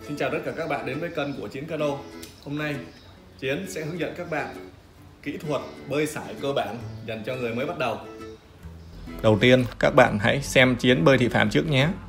Xin chào tất cả các bạn đến với kênh của Chiến Cano. Hôm nay Chiến sẽ hướng dẫn các bạn kỹ thuật bơi sải cơ bản dành cho người mới bắt đầu. Đầu tiên các bạn hãy xem Chiến bơi thị phạm trước nhé.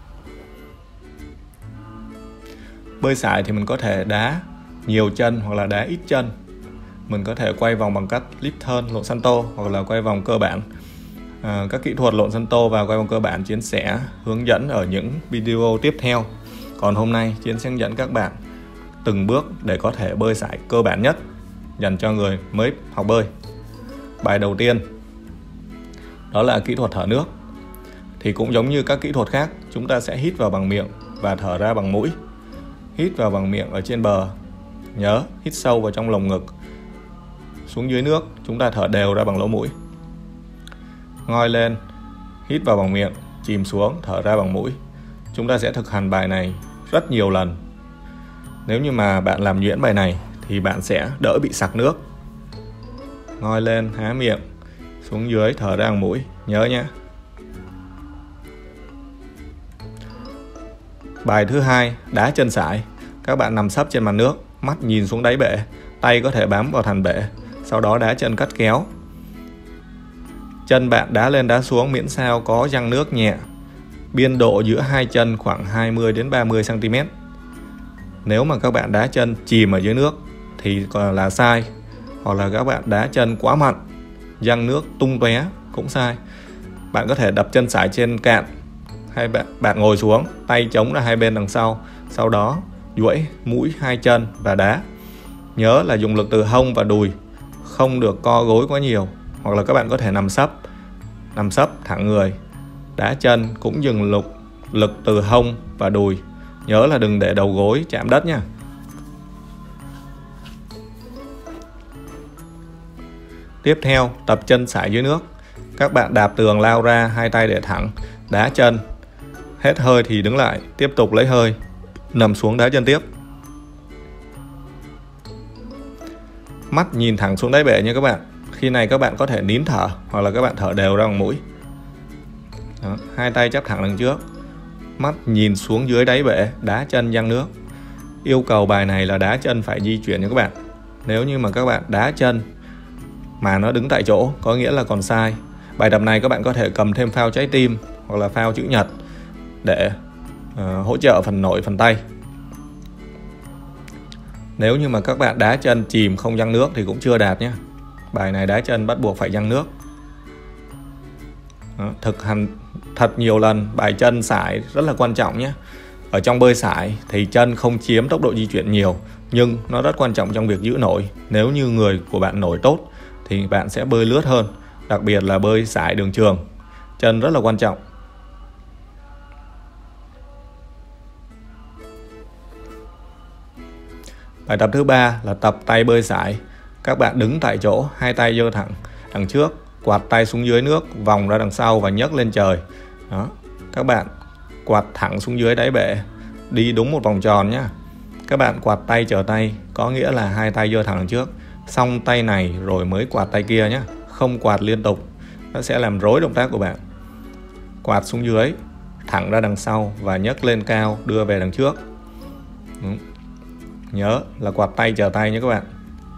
Bơi sải thì mình có thể đá nhiều chân hoặc là đá ít chân. Mình có thể quay vòng bằng cách lip turn, lộn salto hoặc là quay vòng cơ bản. Các kỹ thuật lộn salto và quay vòng cơ bản Chiến sẽ hướng dẫn ở những video tiếp theo. Còn hôm nay Chiến sẽ hướng dẫn các bạn từng bước để có thể bơi sải cơ bản nhất dành cho người mới học bơi. Bài đầu tiên đó là kỹ thuật thở nước. Thì cũng giống như các kỹ thuật khác, chúng ta sẽ hít vào bằng miệng và thở ra bằng mũi. Hít vào bằng miệng ở trên bờ, nhớ hít sâu vào trong lồng ngực. Xuống dưới nước chúng ta thở đều ra bằng lỗ mũi. Ngoi lên, hít vào bằng miệng, chìm xuống, thở ra bằng mũi. Chúng ta sẽ thực hành bài này rất nhiều lần. Nếu như mà bạn làm nhuyễn bài này thì bạn sẽ đỡ bị sặc nước. Ngoi lên, há miệng, xuống dưới, thở ra bằng mũi, nhớ nhé. Bài thứ hai, đá chân sải. Các bạn nằm sấp trên mặt nước, mắt nhìn xuống đáy bể, tay có thể bám vào thành bể, sau đó đá chân cắt kéo. Chân bạn đá lên đá xuống miễn sao có giăng nước nhẹ. Biên độ giữa hai chân khoảng 20 đến 30 cm. Nếu mà các bạn đá chân chìm ở dưới nước thì còn là sai. Hoặc là các bạn đá chân quá mặn, giăng nước tung tóe cũng sai. Bạn có thể đập chân sải trên cạn, hay bạn ngồi xuống, tay chống ra hai bên đằng sau, sau đó duỗi mũi hai chân và đá. Nhớ là dùng lực từ hông và đùi, không được co gối quá nhiều. Hoặc là các bạn có thể nằm sấp thẳng người, đá chân cũng dừng lực từ hông và đùi. Nhớ là đừng để đầu gối chạm đất nha. Tiếp theo, tập chân sải dưới nước. Các bạn đạp tường lao ra, hai tay để thẳng, đá chân. Hết hơi thì đứng lại, tiếp tục lấy hơi, nằm xuống đá chân tiếp. Mắt nhìn thẳng xuống đáy bể nha các bạn. Khi này các bạn có thể nín thở hoặc là các bạn thở đều ra bằng mũi. Đó, hai tay chắp thẳng đằng trước, mắt nhìn xuống dưới đáy bể, đá chân giăng nước. Yêu cầu bài này là đá chân phải di chuyển nha các bạn. Nếu như mà các bạn đá chân mà nó đứng tại chỗ có nghĩa là còn sai. Bài tập này các bạn có thể cầm thêm phao trái tim hoặc là phao chữ nhật để hỗ trợ phần nổi phần tay. Nếu như mà các bạn đá chân chìm không giăng nước thì cũng chưa đạt nhé. Bài này đá chân bắt buộc phải giăng nước. Đó, thực hành thật nhiều lần. Bài chân sải rất là quan trọng nhé. Ở trong bơi sải thì chân không chiếm tốc độ di chuyển nhiều, nhưng nó rất quan trọng trong việc giữ nổi. Nếu như người của bạn nổi tốt thì bạn sẽ bơi lướt hơn. Đặc biệt là bơi sải đường trường, chân rất là quan trọng. Bài tập thứ ba là tập tay bơi sải. Các bạn đứng tại chỗ, hai tay giơ thẳng đằng trước, quạt tay xuống dưới nước, vòng ra đằng sau và nhấc lên trời. Đó. Các bạn quạt thẳng xuống dưới đáy bể, đi đúng một vòng tròn nhé. Các bạn quạt tay trở tay, có nghĩa là hai tay giơ thẳng đằng trước, xong tay này rồi mới quạt tay kia nhé. Không quạt liên tục, nó sẽ làm rối động tác của bạn. Quạt xuống dưới, thẳng ra đằng sau và nhấc lên cao, đưa về đằng trước. Đúng. Nhớ là quạt tay trở tay nhé các bạn.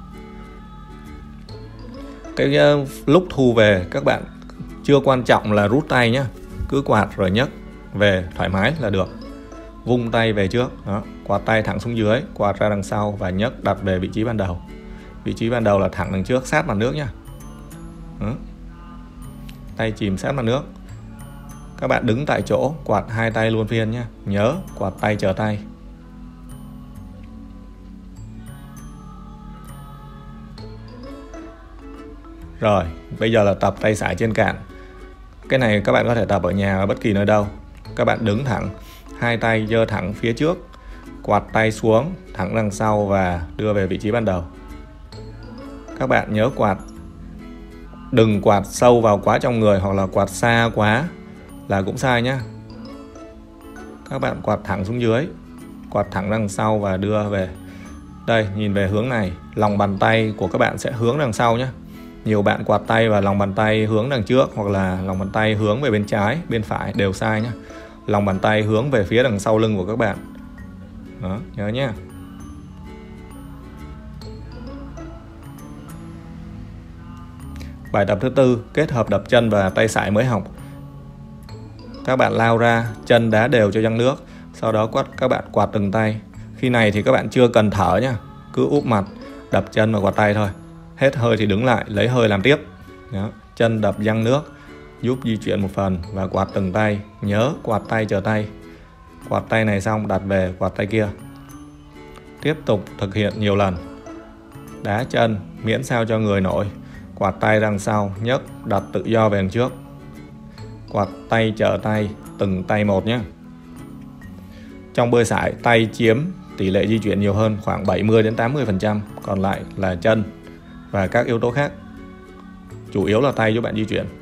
Cái lúc thu về các bạn chưa quan trọng là rút tay nhé. Cứ quạt rồi nhấc về thoải mái là được. Vung tay về trước. Đó. Quạt tay thẳng xuống dưới, quạt ra đằng sau và nhấc đặt về vị trí ban đầu. Vị trí ban đầu là thẳng đằng trước, sát mặt nước nhé. Tay chìm sát mặt nước. Các bạn đứng tại chỗ, quạt hai tay luân phiên nhé. Nhớ quạt tay trở tay. Rồi, bây giờ là tập tay sải trên cạn. Cái này các bạn có thể tập ở nhà ở bất kỳ nơi đâu. Các bạn đứng thẳng, hai tay giơ thẳng phía trước, quạt tay xuống, thẳng đằng sau và đưa về vị trí ban đầu. Các bạn nhớ quạt, đừng quạt sâu vào quá trong người hoặc là quạt xa quá là cũng sai nhé. Các bạn quạt thẳng xuống dưới, quạt thẳng đằng sau và đưa về. Đây, nhìn về hướng này, lòng bàn tay của các bạn sẽ hướng đằng sau nhé. Nhiều bạn quạt tay và lòng bàn tay hướng đằng trước hoặc là lòng bàn tay hướng về bên trái, bên phải đều sai nhé. Lòng bàn tay hướng về phía đằng sau lưng của các bạn. Đó, nhớ nhé. Bài tập thứ tư, kết hợp đập chân và tay sải mới học. Các bạn lao ra, chân đá đều cho văng nước, sau đó các bạn quạt từng tay. Khi này thì các bạn chưa cần thở nhá, cứ úp mặt, đập chân và quạt tay thôi. Hết hơi thì đứng lại, lấy hơi làm tiếp. Đó, chân đập văng nước, giúp di chuyển một phần và quạt từng tay. Nhớ quạt tay chờ tay. Quạt tay này xong đặt về quạt tay kia. Tiếp tục thực hiện nhiều lần. Đá chân miễn sao cho người nổi. Quạt tay đằng sau, nhấc đặt tự do về đằng trước. Quạt tay chờ tay, từng tay một nhé. Trong bơi sải, tay chiếm tỷ lệ di chuyển nhiều hơn, khoảng 70-80%, còn lại là chân và các yếu tố khác. Chủ yếu là tay giúp bạn di chuyển.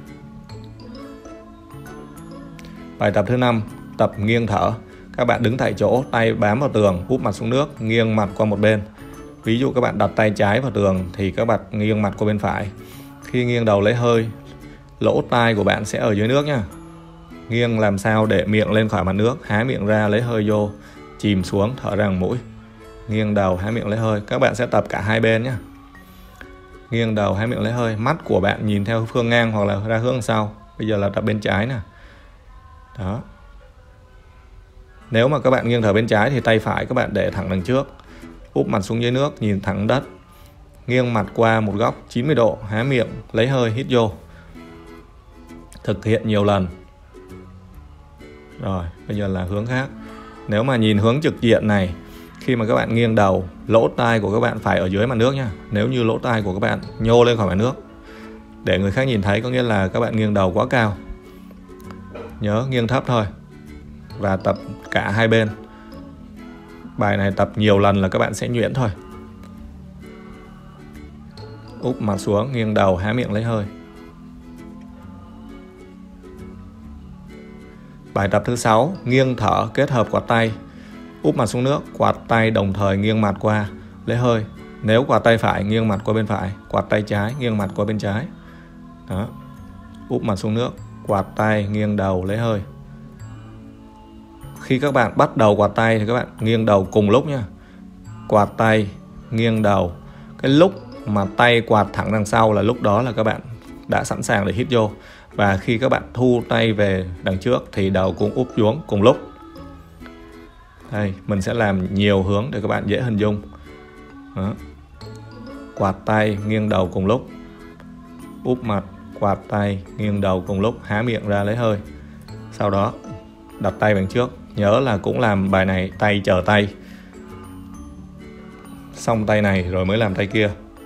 Bài tập thứ 5, tập nghiêng thở. Các bạn đứng tại chỗ, tay bám vào tường, úp mặt xuống nước, nghiêng mặt qua một bên. Ví dụ các bạn đặt tay trái vào tường thì các bạn nghiêng mặt qua bên phải. Khi nghiêng đầu lấy hơi, lỗ tai của bạn sẽ ở dưới nước nhá. Nghiêng làm sao để miệng lên khỏi mặt nước, há miệng ra lấy hơi vô, chìm xuống, thở ra bằng mũi. Nghiêng đầu, há miệng lấy hơi. Các bạn sẽ tập cả hai bên nhé. Nghiêng đầu, há miệng lấy hơi. Mắt của bạn nhìn theo phương ngang hoặc là ra hướng sau. Bây giờ là tập bên trái nè. Đó. Nếu mà các bạn nghiêng thở bên trái thì tay phải các bạn để thẳng đằng trước, úp mặt xuống dưới nước, nhìn thẳng đất. Nghiêng mặt qua một góc 90 độ, há miệng, lấy hơi, hít vô. Thực hiện nhiều lần. Rồi, bây giờ là hướng khác. Nếu mà nhìn hướng trực diện này, khi mà các bạn nghiêng đầu, lỗ tai của các bạn phải ở dưới mặt nước nhá. Nếu như lỗ tai của các bạn nhô lên khỏi mặt nước để người khác nhìn thấy, có nghĩa là các bạn nghiêng đầu quá cao. Nhớ nghiêng thấp thôi. Và tập cả hai bên. Bài này tập nhiều lần là các bạn sẽ nhuyễn thôi. Úp mặt xuống, nghiêng đầu, há miệng lấy hơi. Bài tập thứ 6, nghiêng thở kết hợp quạt tay. Úp mặt xuống nước, quạt tay đồng thời nghiêng mặt qua, lấy hơi. Nếu quạt tay phải, nghiêng mặt qua bên phải. Quạt tay trái, nghiêng mặt qua bên trái. Đó. Úp mặt xuống nước, quạt tay, nghiêng đầu, lấy hơi. Khi các bạn bắt đầu quạt tay thì các bạn nghiêng đầu cùng lúc nha. Quạt tay, nghiêng đầu. Cái lúc mà tay quạt thẳng đằng sau là lúc đó là các bạn đã sẵn sàng để hít vô. Và khi các bạn thu tay về đằng trước thì đầu cũng úp xuống cùng lúc. Đây, mình sẽ làm nhiều hướng để các bạn dễ hình dung. Đó. Quạt tay, nghiêng đầu cùng lúc. Úp mặt, quạt tay, nghiêng đầu cùng lúc, há miệng ra lấy hơi. Sau đó đặt tay đằng trước. Nhớ là cũng làm bài này tay chờ tay. Xong tay này rồi mới làm tay kia.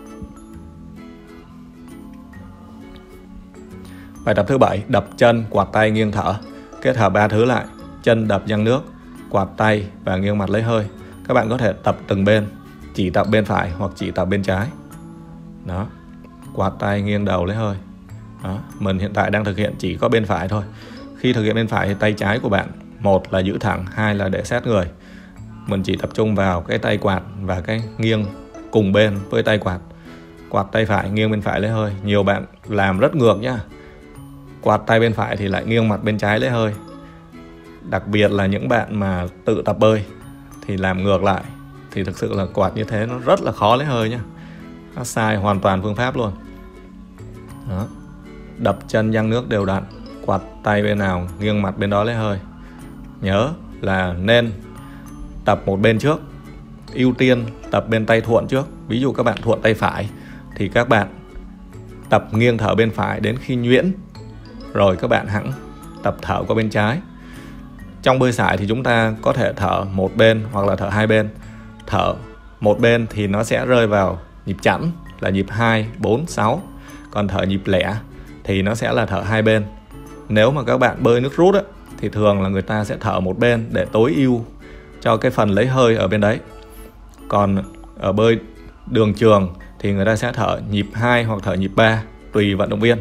Bài tập thứ 7, đập chân, quạt tay, nghiêng thở. Kết hợp 3 thứ lại. Chân đập văng nước, quạt tay và nghiêng mặt lấy hơi. Các bạn có thể tập từng bên, chỉ tập bên phải hoặc chỉ tập bên trái. Đó. Quạt tay, nghiêng đầu lấy hơi. Đó. Mình hiện tại đang thực hiện chỉ có bên phải thôi. Khi thực hiện bên phải thì tay trái của bạn, một là giữ thẳng, hai là để sát người. Mình chỉ tập trung vào cái tay quạt và cái nghiêng cùng bên với tay quạt. Quạt tay phải, nghiêng bên phải lấy hơi. Nhiều bạn làm rất ngược nhá. Quạt tay bên phải thì lại nghiêng mặt bên trái lấy hơi. Đặc biệt là những bạn mà tự tập bơi thì làm ngược lại. Thì thực sự là quạt như thế nó rất là khó lấy hơi nhá. Nó sai hoàn toàn phương pháp luôn. Đó. Đập chân văng nước đều đặn. Quạt tay bên nào, nghiêng mặt bên đó lấy hơi. Nhớ là nên tập một bên trước. Ưu tiên tập bên tay thuận trước. Ví dụ các bạn thuận tay phải thì các bạn tập nghiêng thở bên phải đến khi nhuyễn. Rồi các bạn hẵng tập thở qua bên trái. Trong bơi sải thì chúng ta có thể thở một bên hoặc là thở hai bên. Thở một bên thì nó sẽ rơi vào nhịp chẵn là nhịp 2, 4, 6. Còn thở nhịp lẻ thì nó sẽ là thở hai bên. Nếu mà các bạn bơi nước rút thì thường là người ta sẽ thở một bên để tối ưu cho cái phần lấy hơi ở bên đấy. Còn ở bơi đường trường thì người ta sẽ thở nhịp 2 hoặc thở nhịp 3 tùy vận động viên.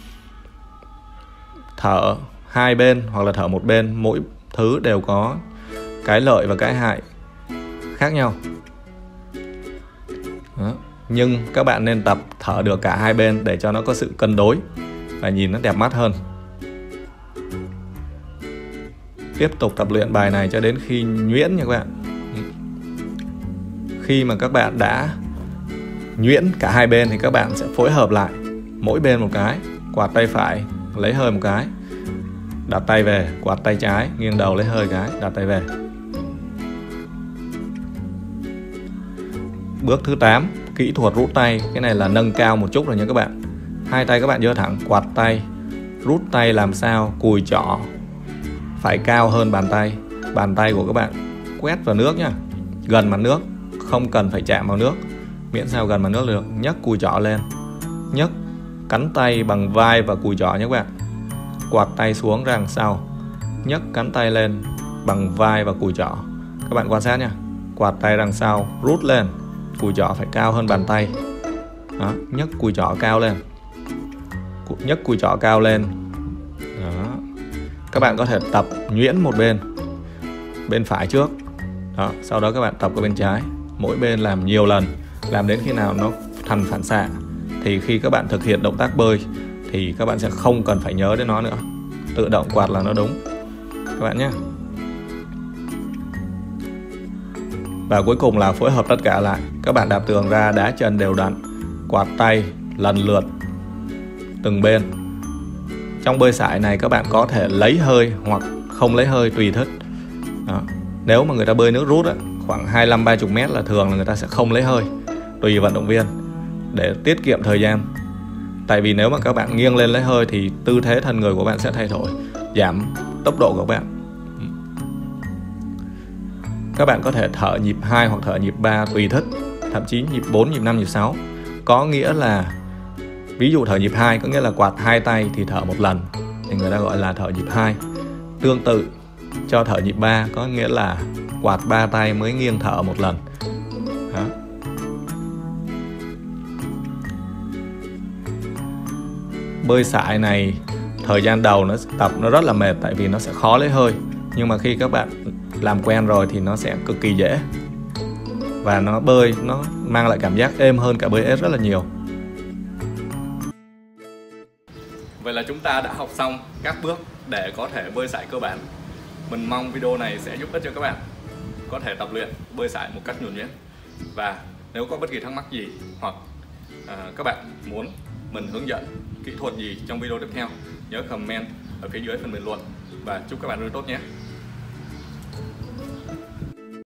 Thở hai bên hoặc là thở một bên, mỗi thứ đều có cái lợi và cái hại khác nhau. Đó. Nhưng các bạn nên tập thở được cả hai bên để cho nó có sự cân đối và nhìn nó đẹp mắt hơn. Tiếp tục tập luyện bài này cho đến khi nhuyễn nha các bạn. khi mà các bạn đã nhuyễn cả hai bên thì các bạn sẽ phối hợp lại, mỗi bên một cái, quạt tay phải lấy hơi một cái, đặt tay về, quạt tay trái, nghiêng đầu lấy hơi cái, đặt tay về. Bước thứ 8, kỹ thuật rút tay. Cái này là nâng cao một chút rồi nha các bạn. Hai tay các bạn giơ thẳng, quạt tay, rút tay làm sao cùi trỏ phải cao hơn bàn tay. Bàn tay của các bạn quét vào nước nhá, gần mặt nước, không cần phải chạm vào nước, miễn sao gần mặt nước được. Nhấc cùi trỏ lên, nhấc cánh tay bằng vai và cùi trỏ nhé các bạn. Quạt tay xuống ra đằng sau, nhấc cánh tay lên bằng vai và cùi trỏ. Các bạn quan sát nha, quạt tay đằng sau, rút lên, cùi trỏ phải cao hơn bàn tay. Đó, nhấc cùi trỏ cao lên, nhấc cùi trỏ cao lên. Đó. Các bạn có thể tập nhuyễn một bên phải trước. Đó, sau đó các bạn tập qua bên trái, mỗi bên làm nhiều lần, làm đến khi nào nó thành phản xạ. Thì khi các bạn thực hiện động tác bơi thì các bạn sẽ không cần phải nhớ đến nó nữa, tự động quạt là nó đúng các bạn nhé. Và cuối cùng là phối hợp tất cả lại. Các bạn đạp tường ra, đá chân đều đặn, quạt tay lần lượt từng bên. Trong bơi sải này các bạn có thể lấy hơi hoặc không lấy hơi tùy thích. Đó. Nếu mà người ta bơi nước rút á, khoảng 25-30 mét là thường là người ta sẽ không lấy hơi, tùy vận động viên, để tiết kiệm thời gian. Tại vì nếu mà các bạn nghiêng lên lấy hơi thì tư thế thân người của bạn sẽ thay đổi, giảm tốc độ của các bạn. Các bạn có thể thở nhịp 2 hoặc thở nhịp 3 tùy thích, thậm chí nhịp 4, nhịp 5, nhịp 6. Có nghĩa là ví dụ thở nhịp 2 có nghĩa là quạt hai tay thì thở một lần, thì người ta gọi là thở nhịp 2. Tương tự cho thở nhịp 3 có nghĩa là quạt 3 tay mới nghiêng thở một lần. Đó. Bơi sải này thời gian đầu tập nó rất là mệt, tại vì nó sẽ khó lấy hơi. Nhưng mà khi các bạn làm quen rồi thì nó sẽ cực kỳ dễ, và nó bơi nó mang lại cảm giác êm hơn cả bơi ếch rất là nhiều. Vậy là chúng ta đã học xong các bước để có thể bơi sải cơ bản. Mình mong video này sẽ giúp ích cho các bạn có thể tập luyện bơi sải một cách nhuần nhuyễn. Và nếu có bất kỳ thắc mắc gì hoặc các bạn muốn mình hướng dẫn kỹ thuật gì trong video tiếp theo, nhớ comment ở phía dưới phần bình luận. Và chúc các bạn luôn tốt nhé.